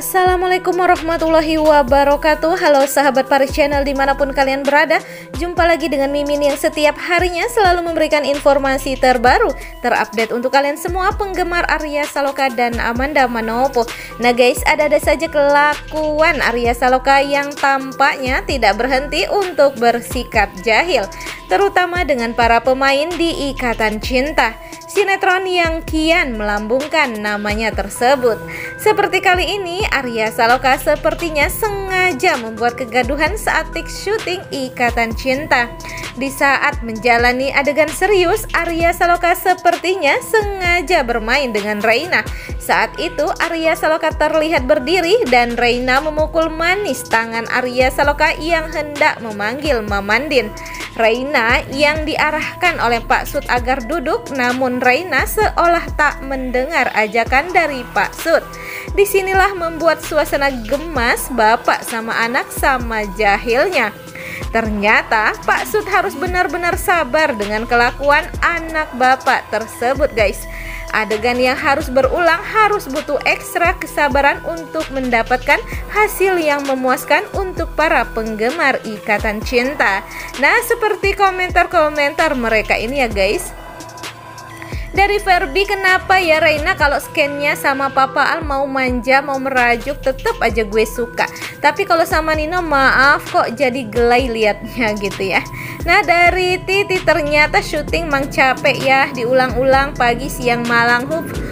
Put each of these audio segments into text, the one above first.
Assalamualaikum warahmatullahi wabarakatuh. Halo sahabat Paris Channel dimanapun kalian berada. Jumpa lagi dengan Mimin yang setiap harinya selalu memberikan informasi terbaru, terupdate untuk kalian semua penggemar Arya Saloka dan Amanda Manopo. Nah guys, ada saja kelakuan Arya Saloka yang tampaknya tidak berhenti untuk bersikap jahil, terutama dengan para pemain di Ikatan Cinta, sinetron yang kian melambungkan namanya tersebut. Seperti kali ini, Arya Saloka sepertinya sengaja membuat kegaduhan saat take syuting Ikatan Cinta. Di saat menjalani adegan serius, Arya Saloka sepertinya sengaja bermain dengan Reina. Saat itu, Arya Saloka terlihat berdiri dan Reina memukul manis tangan Arya Saloka yang hendak memanggil Mamandin. Reina yang diarahkan oleh Pak Sud agar duduk, namun Reina seolah tak mendengar ajakan dari Pak Sud. Disinilah membuat suasana gemas bapak sama anak sama jahilnya. Ternyata Pak Sud harus benar-benar sabar dengan kelakuan anak bapak tersebut guys. Adegan yang harus berulang harus butuh ekstra kesabaran untuk mendapatkan hasil yang memuaskan untuk para penggemar Ikatan Cinta. Nah, seperti komentar-komentar mereka ini ya guys. Dari Verbi, kenapa ya Reina kalau scannya sama Papa Al mau manja, mau merajuk, tetap aja gue suka. Tapi kalau sama Nino maaf kok jadi gelai liatnya gitu ya. Nah dari Titi, ternyata syuting mang capek ya, diulang-ulang pagi siang malam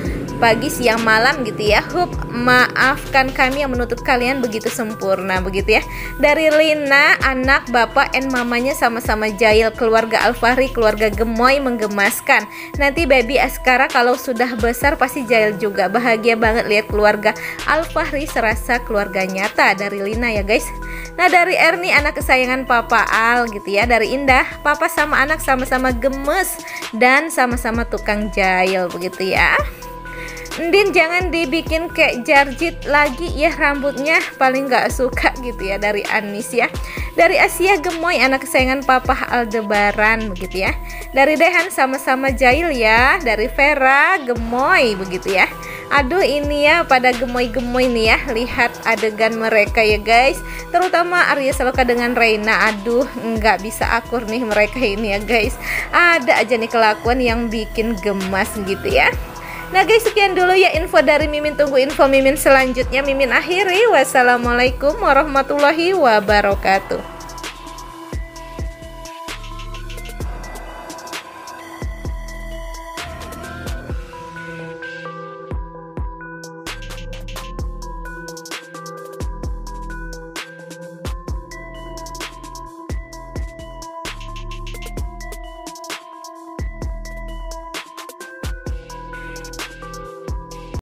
gitu ya. Maafkan kami yang menuntut kalian begitu sempurna begitu ya. Dari Lina, anak bapak and mamanya sama-sama jahil, keluarga Alfahri keluarga gemoy menggemaskan. Nanti baby Askara kalau sudah besar pasti jahil juga. Bahagia banget lihat keluarga Alfahri serasa keluarga nyata. Dari Lina ya guys. Nah dari Erni, anak kesayangan Papa Al gitu ya. Dari Indah, papa sama anak sama-sama gemes dan sama-sama tukang jahil begitu ya. Ndin jangan dibikin kayak Jarjit lagi ya rambutnya, paling gak suka gitu ya. Dari Anis ya. Dari Asia, gemoy anak kesayangan Papa Aldebaran begitu ya. Dari Dehan, sama-sama jahil ya. Dari Vera, gemoy begitu ya. Aduh ini ya pada gemoy-gemoy nih ya. Lihat adegan mereka ya guys, terutama Arya Saloka dengan Reina. Aduh nggak bisa akur nih mereka ini ya guys. Ada aja nih kelakuan yang bikin gemas gitu ya. Nah guys, sekian dulu ya info dari Mimin. Tunggu info Mimin selanjutnya. Mimin akhiri. Wassalamualaikum warahmatullahi wabarakatuh.